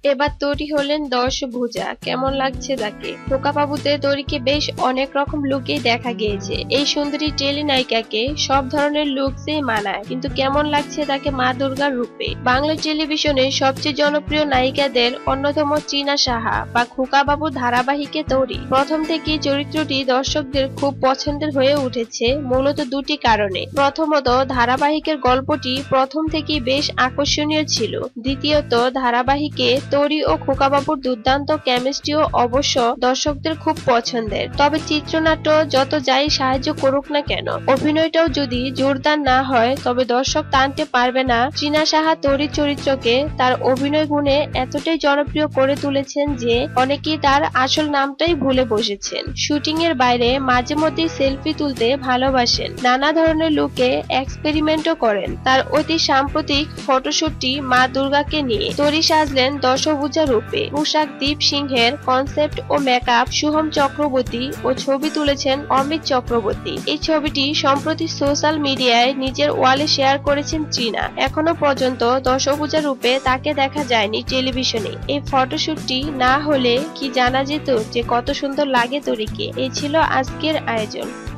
এবার তৈরি হলেন দশভুজা। কেমন লাগছে তাকে? খোকাবাবুতে তৈরিকে বেশ অনেক রকম লুকেই দেখা গিয়েছে। এই সুন্দরী টেলিনায়িকাকে সব ধরনের লুকসেই মানায়, কিন্তু কেমন লাগছে তাকে মা দুর্গার রূপে? বাংলা টেলিভিশনের সবচেয়ে জনপ্রিয় নায়িকাদের অন্যতম ট্রিনা সাহা বা খোকাবাবু ধারাবাহিকে তৈরি প্রথম থেকেই চরিত্রটি দর্শকদের খুব পছন্দের হয়ে উঠেছে মূলত দুটি কারণে। প্রথমত, ধারাবাহিকের গল্পটি প্রথম থেকেই বেশ আকর্ষণীয় ছিল। দ্বিতীয়ত, ধারাবাহিকে তরি ও খোকাবাবুর দুর্দান্ত কেমিস্ট্রিও অবশ্য দর্শকদের খুব পছন্দের। তবে চিত্রনাট্য যত যাই সাহায্য করুক না কেন, অভিনয়টাও যদি জোরদার না হয় তবে দর্শক টানতে পারবে না। ট্রিনা সাহা তরির চরিত্রকে তার অভিনয় গুণে এতটাই জনপ্রিয় করে তুলেছেন যে অনেকেই তার আসল নামটাই ভুলে বসেছেন। শুটিং এর বাইরে মাঝে মধ্যেই সেলফি তুলতে ভালোবাসেন, নানা ধরনের লুকে এক্সপেরিমেন্টও করেন। তার অতি সাম্প্রতিক ফটোশুটটি মা দুর্গাকে নিয়ে। তরি সাজলেন দশভুজা রূপে। পোশাক দীপ সিংহের, কনসেপ্ট ও মেকআপ শুভম চক্রবর্তী ও ছবি তুলেছেন অমিত চক্রবর্তী। এই ছবিটি সম্প্রতি সোশ্যাল মিডিয়ায় নিজের ওয়ালে শেয়ার করেছেন ট্রিনা। এখনো পর্যন্ত দশভুজা রূপে তাকে দেখা যায়নি টেলিভিশনে। এই ফটোশুটটি না হলে কি জানা যেত যে কত সুন্দর লাগে তরিকে। এই ছিল আজকের আয়োজন।